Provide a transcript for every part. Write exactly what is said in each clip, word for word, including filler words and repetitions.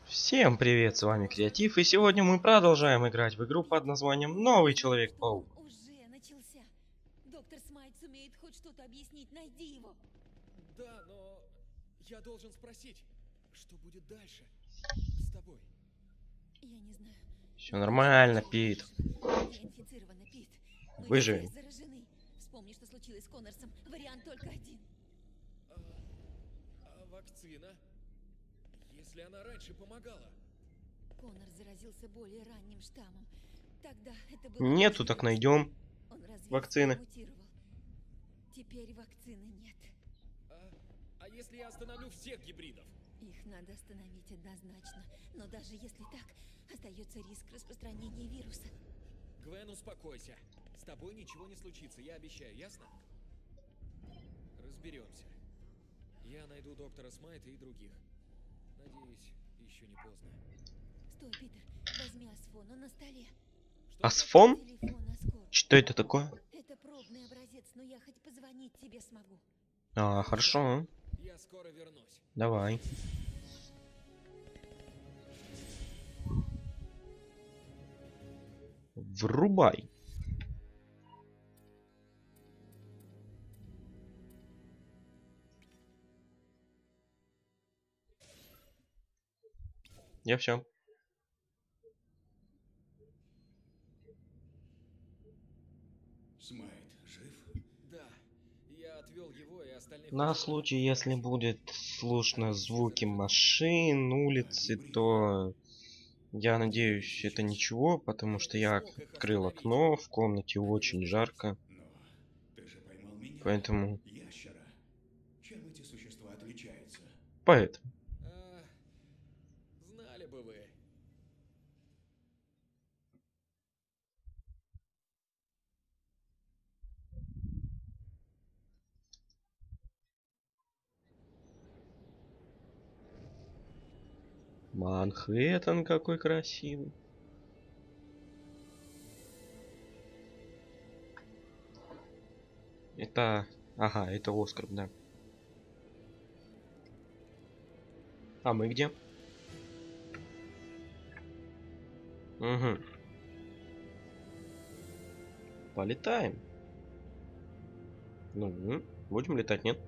Всем привет, с вами Креатив, и сегодня мы продолжаем играть в игру под названием Новый Человек-паук. Уже начался. Доктор Смайт сумеет хоть что-то объяснить, найди его. Да, но я должен спросить, что будет дальше с тобой? Я не знаю. Все нормально, Пит. Я инфицирована, Пит. Мы Выживем. все заражены. Вспомни, что случилось с Коннорсом. Вариант только один. А, а вакцина? Если она раньше помогала? Коннор заразился более ранним штаммом. Тогда это было... Нету, так найдем. Он развился вакцины. и мутировал. Теперь вакцины нет. А, а если я остановлю всех гибридов? Их надо остановить однозначно. Но даже если так, остается риск распространения вируса. Гвен, успокойся. С тобой ничего не случится, я обещаю, ясно? Разберемся. Я найду доктора Смайта и других. Надеюсь, еще не поздно. Стой, Питер. Возьми Асфон, он на столе. Что? Асфон? Телефон Аскор. Что это такое? Это пробный образец, но я хоть позвонить тебе смогу. А, хорошо. Я скоро вернусь. Давай. Врубай. Я все. Смайт жив? Да, я отвел его и остальных... На в случай, изолятор. если будет слышно звуки машин, улицы, то я надеюсь, это ничего, потому что я открыл окно, в комнате очень жарко, Но ты же поймал меня, поэтому, ящера. Чем эти существа отличаются? поэтому. А, знали бы вы. Манхэттен какой красивый. Это... Ага, это Оскар, да. А мы где? Угу. Полетаем. Ну, будем летать, нет?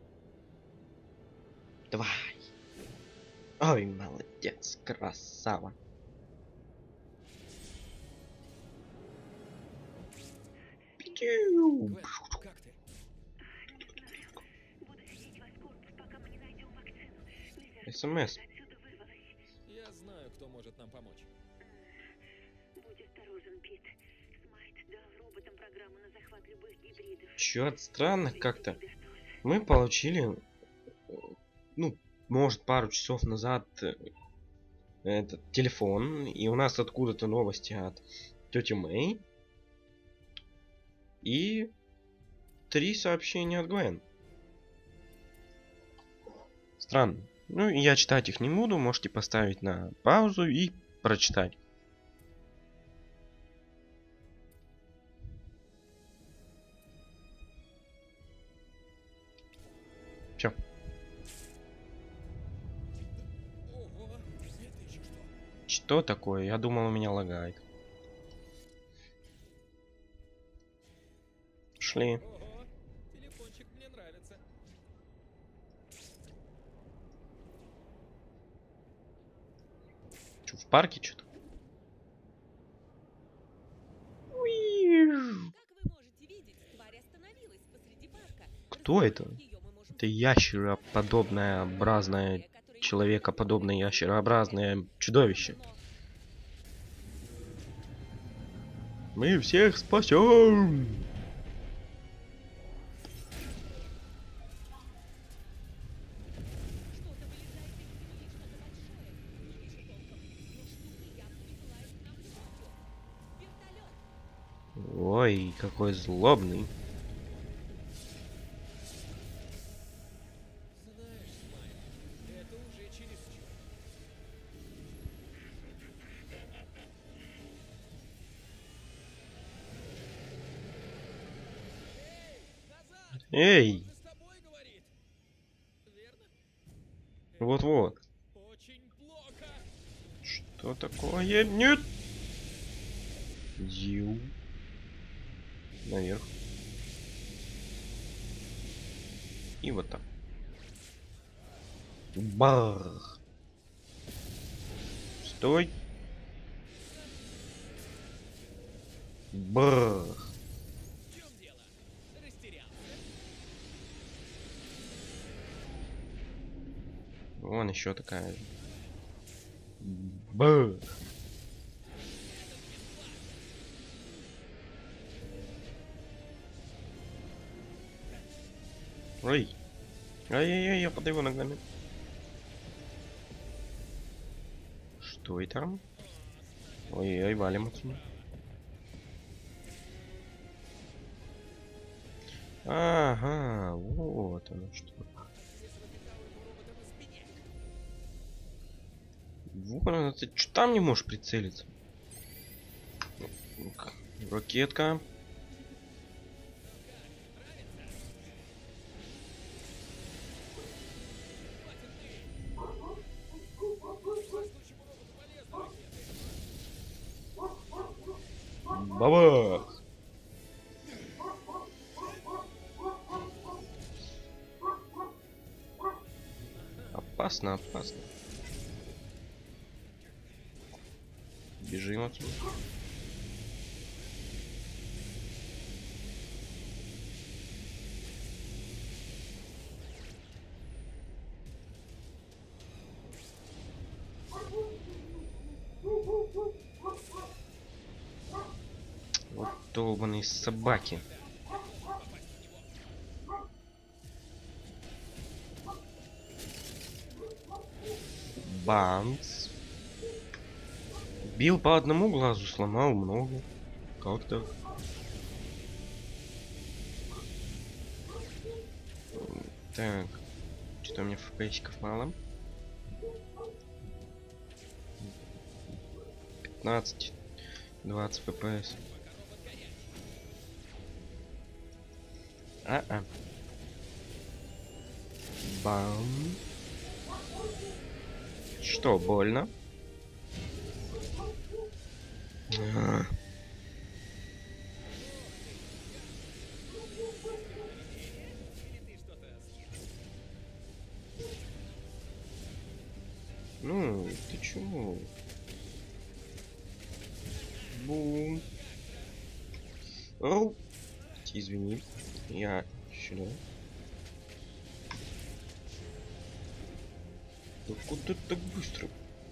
Давай. Ой, молодец, красава. Пятю. Гвен, как ты? СМС. Я знаю, кто может нам помочь. Будь осторожен, Пит. Смайт дал роботам программу на захват любых гибридов. Чё-то странно как-то. Мы получили, ну, может, пару часов назад э, этот телефон, и у нас откуда-то новости от тети Мэй. И три сообщения от Гвен. Странно. Ну, я читать их не буду, можете поставить на паузу и прочитать. Все. Ого, это еще что? Что такое? Я думал, у меня лагает. Шли. Ого, телефончик мне нравится. Чё, в парке что-то? Как вы можете видеть, тварь остановилась посреди парка. Кто это? Её мы можем Это ящероподобное, образное, человекоподобное, ящерообразное чудовище. Мы всех спасем! Что-то вылезает из земли, что-то большое. Не вижу толком, но штука явно присылает к нам люди. Вертолет. Ой, какой злобный. Знаешь, Смайт, это уже чересчур. Назад! Эй, Он же с тобой говорит. Верно? вот-вот. Очень плохо. плохо. Что такое? Нет! Зю. Наверх. И вот так. Бах. Стой. Бах. В чем дело? Растерялся. Вон еще такая же. Бах. Ой. Ай-яй-яй, я под его ногами. Что это там? Ой-ой, валим отсюда. Ага, вот оно что. Вот оно, ты что там не можешь прицелиться? Ну-ка, ракетка. Бабах! Опасно, опасно. Бежим отсюда. Вот долбаные собаки. Бамс. Бил по одному глазу, сломал много. Как так? Так. Что-то у меня эф пи эсиков мало. пятнадцать. двадцать эф пи эс. А-а. Бам. Что, больно? А. Ну, ты чего? Бум. Оу. Извини. Я сюда. Да куда ты так быстро?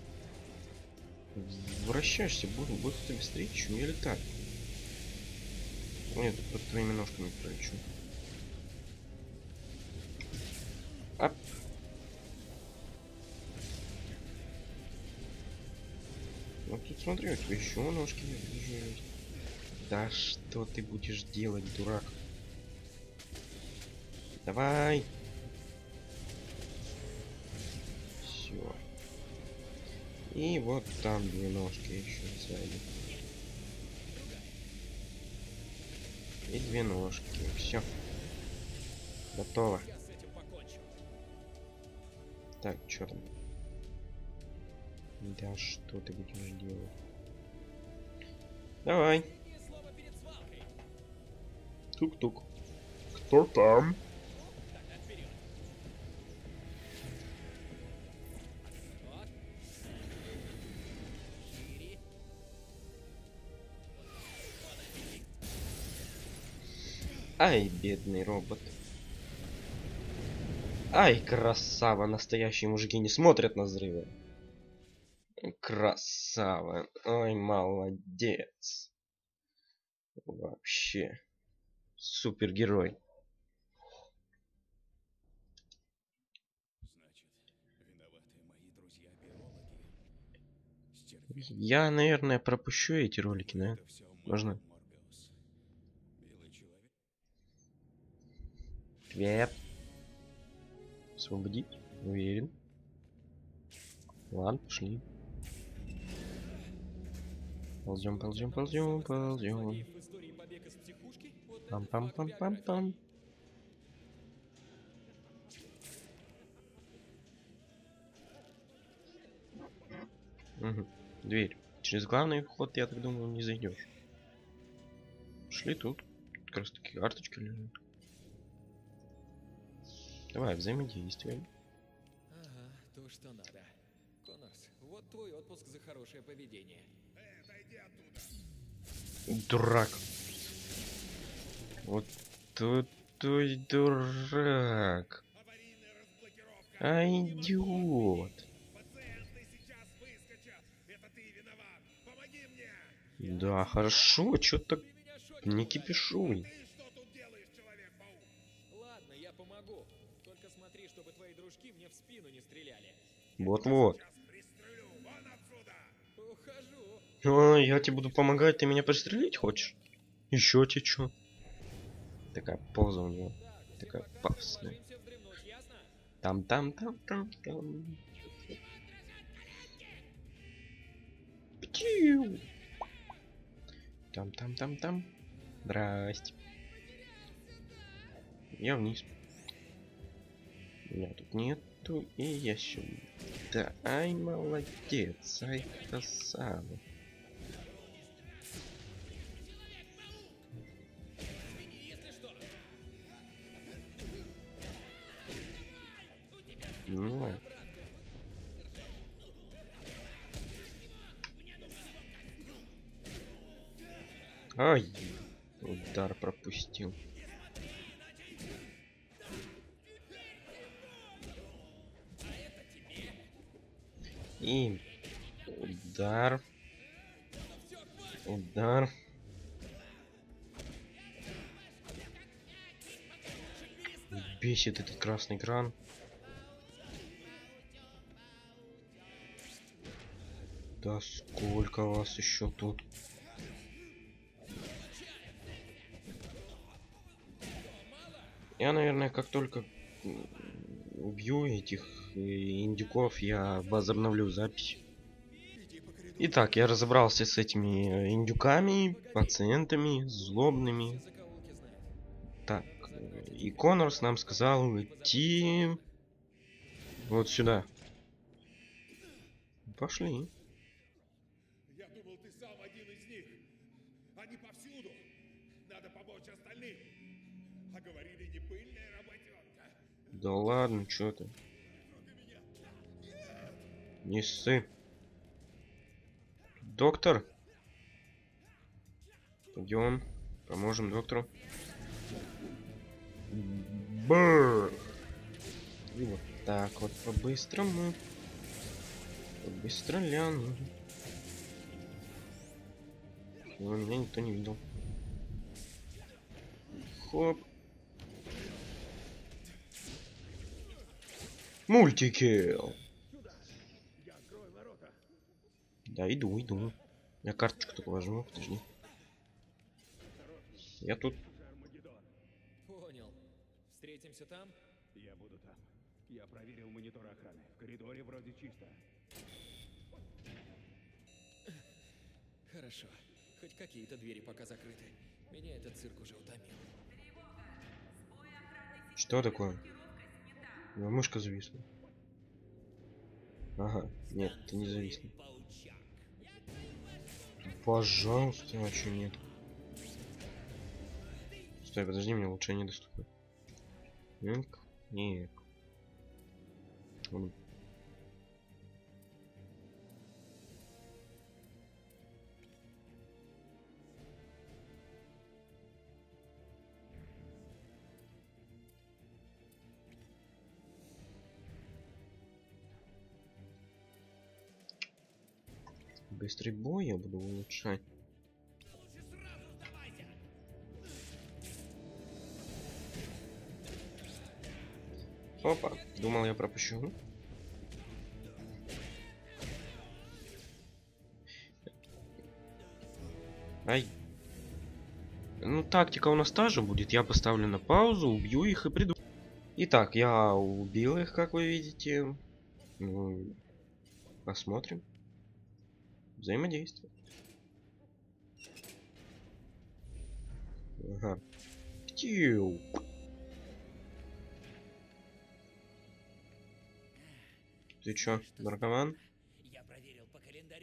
Вращаешься, буду быстро быстрее, чем я летаю. Нет, под твоими ножками пролечу. Ап. Ну тут смотри, у тебя еще ножки есть. Да что ты будешь делать, дурак? Давай. Все. И вот там две ножки еще сзади. И две ножки. Все. Готово. Я с этим покончу. Так, что там? Да что ты будешь делать? Давай. Последнее слово перед свалкой. Тук-тук. Кто там? Тогда вперед. Вот. Шире. Ай, бедный робот. Ай, красава. Настоящие мужики не смотрят на взрывы. Красава. Ой, молодец. Вообще. Супергерой. Значит, виноваты мои друзья-биологи. Стервятники. Я, наверное, пропущу эти ролики, да? Это всё Можно? Морбеус. Белый человек. Привет. Освободить? Уверен. Ладно, пошли. Ползем, ползем, ползем, ползем. Злодеев в истории побег из психушки? Вот это факт Пам-пам-пам-пам-пам. Угу. Дверь. Через главный вход, я так думаю, не зайдешь. Шли тут. Как раз таки карточки лежат. Давай, взаимодействуем. Ага, то, что надо. Коннорс, вот твой отпуск за хорошее поведение. Дурак. Вот тут той дурак. А идиот. Да, хорошо, чё так не кипишуй. Ладно, я помогу. Только смотри, чтобы твои дружки мне в спину не стреляли. Вот-вот. Ухожу. А, я тебе буду помогать, ты меня пристрелить хочешь? Еще тебе чё? Такая поза у него. Так, Такая пока пафосная. ложимся вздремнуть, ясно? Там-там-там-там-там. Птиу. Там-там-там-там. Здрасте. Я вниз. Меня тут нету, и я сюда. Ай, молодец, ай, красава. Ну, ай, удар пропустил. И удар. Удар. Бесит этот красный кран. Да сколько вас еще тут? Я, наверное, как только м, убью этих э, индюков, я возобновлю запись. Итак, я разобрался с этими э, индюками, пациентами, злобными. Закоулки знает. Так, э, и Коннорс нам сказал идти вот сюда. Пошли. Я думал, ты сам один из них. Они повсюду. Надо помочь остальным. А говорили, не пыльная работенка. Да ладно, чё ты? Не ссы. Доктор. Пойдем, поможем доктору. Бррр. И вот так вот по-быстрому. Быстро ляну. Но меня никто не видел. Хоп. Мультики. Да, иду, иду. Я карточку только возьму, подожди. Я тут. Понял. Встретимся там? Я буду там. Я проверил монитор охраны. В коридоре вроде чисто. Хорошо. Хоть какие-то двери пока закрыты. Меня этот цирк уже утомил. Что такое? У меня мышка зависла. Ага, нет, ты не зависла. Пожалуйста, а чё нет? Стой, подожди, мне лучше недоступно. Нет, нет. Он- Быстрый бой я буду улучшать. Опа, думал я пропущу. Ай. Ну, тактика у нас та же будет. Я поставлю на паузу, убью их и приду. Итак, я убил их, как вы видите. Ну, посмотрим. Взаимодействие. Ага. Птиу. Ты чё, наркоман? Я проверил по календарю.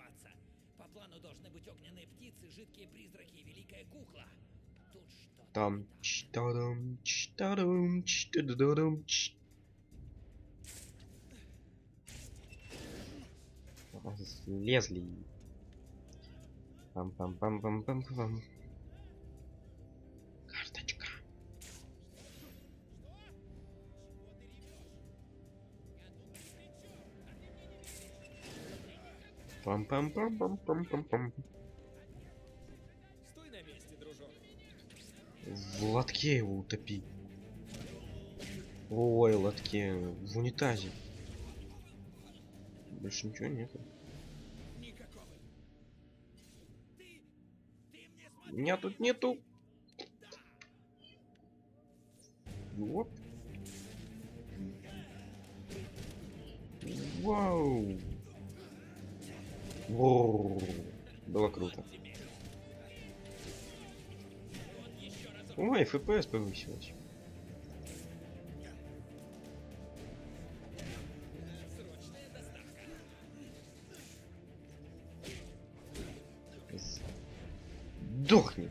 взорваться. По плану должны быть огненные птицы, жидкие призраки и великая кукла. Тут что-то Там не так. чтадам, чтадам, чтададам, ч. Слезли. Пам-пам-пам-пам-пам-пам. Карточка. Пам-пам-пам-пам-пам-пам-пам. Стой на месте, дружок. В лотке его утопи. Ой, лотке. В унитазе. Больше ничего нету. Никакого. Ты... Ты мне смотри. Меня тут нету. Вот. Вау. Воу. Было круто. Ой, эф пи эс повысилась. Срочная доставка. Сдохни.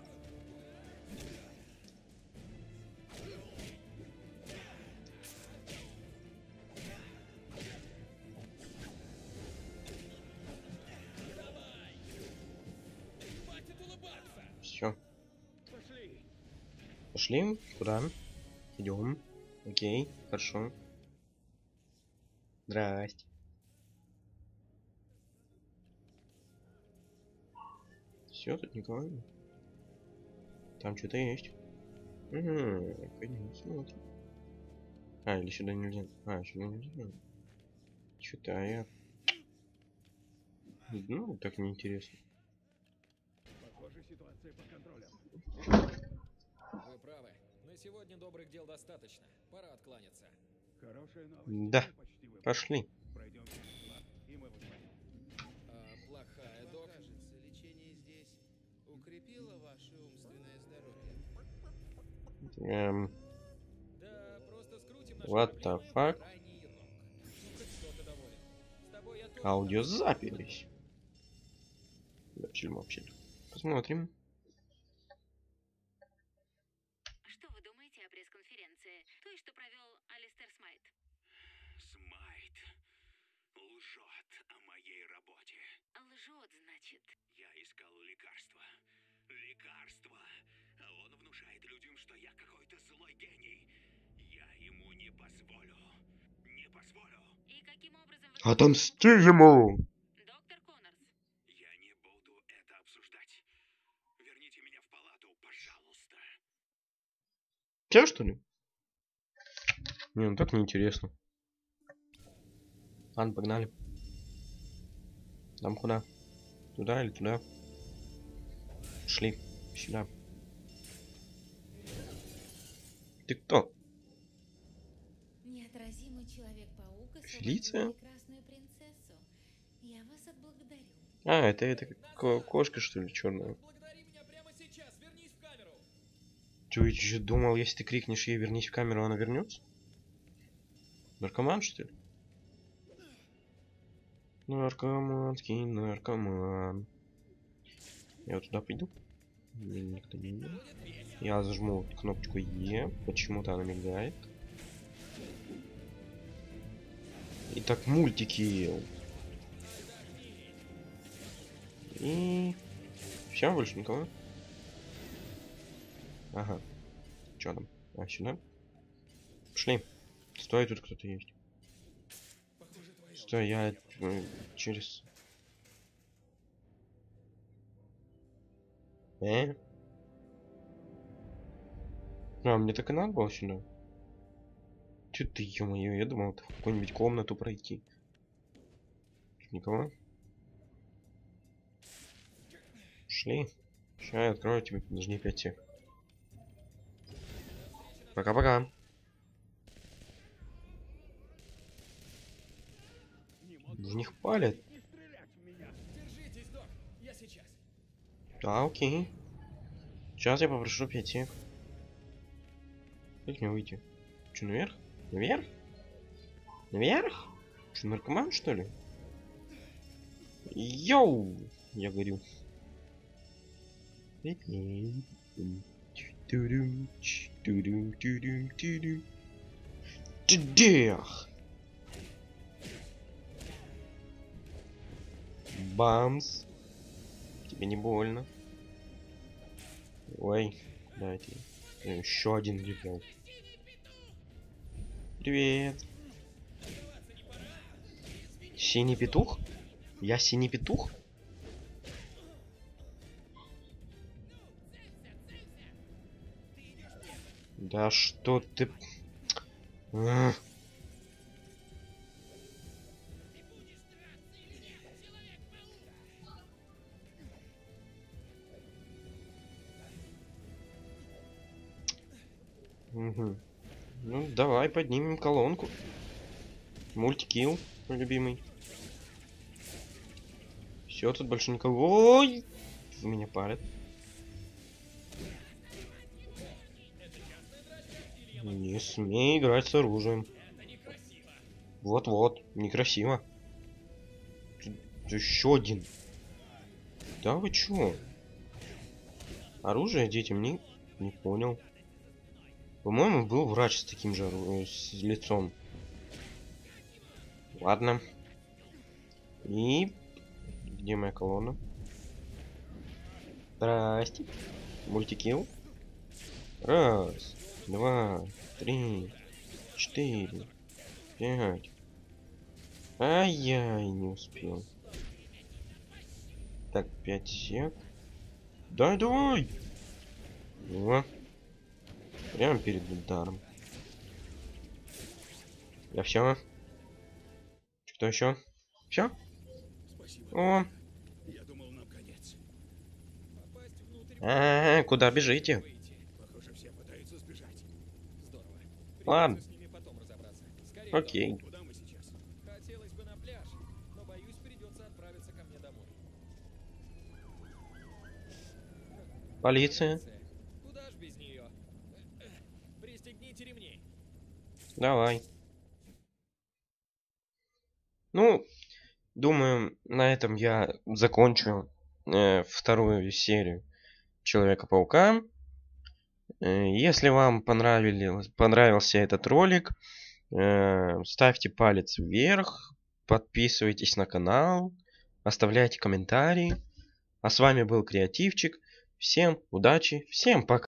Хватит улыбаться. Все. Пошли. Пошли. Куда? Идем. Окей, хорошо. Здрасте. Все, тут никого нет. Там что-то есть. Угу, пойдем смотрим. А, или сюда нельзя. А, сюда нельзя. Что-то а я. Ну, так неинтересно. Похоже, ситуация под контролем. Вы правы. На сегодня добрых дел достаточно. Пора откланяться. Хорошая новость. Да. Мы почти выполнили. Пошли. Пройдем через склад, и мы выходим. А плохая, док? Кажется, лечение здесь укрепило ваше умственное здоровье. Эм, Да, просто скрутим наши What the проблемы fuck? в крайний рог. Ну, хоть кто-то доволен. С тобой я тоже аудиозапись. Да, фильм вообще. Посмотрим. Что вы думаете о пресс-конференции? Той, что провел Алистер Смайт? Смайт лжет о моей работе. Лжет, значит. Я искал лекарства. Лекарства. А он внушает людям, что я какой-то злой гений. Я ему не позволю. Не позволю. И каким образом вы... Отомсти ему! Доктор Коннорс. Я не буду это обсуждать. Верните меня в палату, пожалуйста. Тебя, что ли? Не, ну так неинтересно. Ладно, погнали. Там куда? Туда или туда? Шли. Сюда. Ты кто? Неотразимый Человек-паук Фелиция? освободил прекрасную принцессу. Я вас отблагодарю. А, это, это ко- кошка, что ли, черная? Благодари меня прямо сейчас. Вернись в камеру. Ты еще думал, если ты крикнешь ей вернись в камеру, она вернется? Наркоман, что ли? Наркоманский наркоман. Я вот туда пойду. Меня никто не видит. Я зажму кнопочку Е. Почему-то она мигает. Итак, мультики. И... Все, больше никого? Ага. Чё там? А, сюда? Пошли. Стой, тут кто-то есть. Стой, я э, через... Э? А, мне так и надо было сюда? Чё ты, ё-моё, я думал, в какую-нибудь комнату пройти. Тут никого? Шли. Сейчас я открою тебе, подожди пять сек. Пока-пока. В них палят. Не стрелять в меня. Держитесь, док. Я сейчас. Да, окей. Сейчас я попрошу пять сек. Как мне выйти? Че, наверх? Наверх? Наверх? Че, наркоман, что ли? Йоу! Я говорю. Тудях! Бамс! Тебе не больно? Ой, дайте. Еще один летел. Привет. Синий петух? Я синий петух? Да что ты... А. Угу. Ну, давай поднимем колонку. Мультикилл, мой любимый. Все, тут больше никого. Ой! Меня парят. Не смей играть с оружием. Вот-вот, некрасиво. Еще один. Да вы чё? Оружие детям не, не понял. По-моему, был врач с таким же с лицом. Ладно. И... Где моя колонна? Здрасте. Мультикилл. Раз, два, три, четыре, пять. Ай-яй, не успел. Так, пять сек. Дай, давай! О. Прямо перед ударом. Я все. Что еще? Все? Спасибо. О. Я думал, нам конец. Попасть внутрь. А, -а, -а куда бежите? Выйти. Похоже, все пытаются сбежать. Здорово. Ладно. Придется с ними потом разобраться. Скорее, Окей. домой. Куда мы сейчас? Хотелось бы на пляж, но боюсь, придется отправиться ко мне домой. Полиция. Куда ж без нее? Пристегните ремни. Давай. Ну, думаю, на этом я закончу э, вторую серию Человека-паука. Э, если вам понравились, понравился этот ролик, э, ставьте палец вверх, подписывайтесь на канал, оставляйте комментарии. А с вами был Креативчик. Всем удачи, всем пока.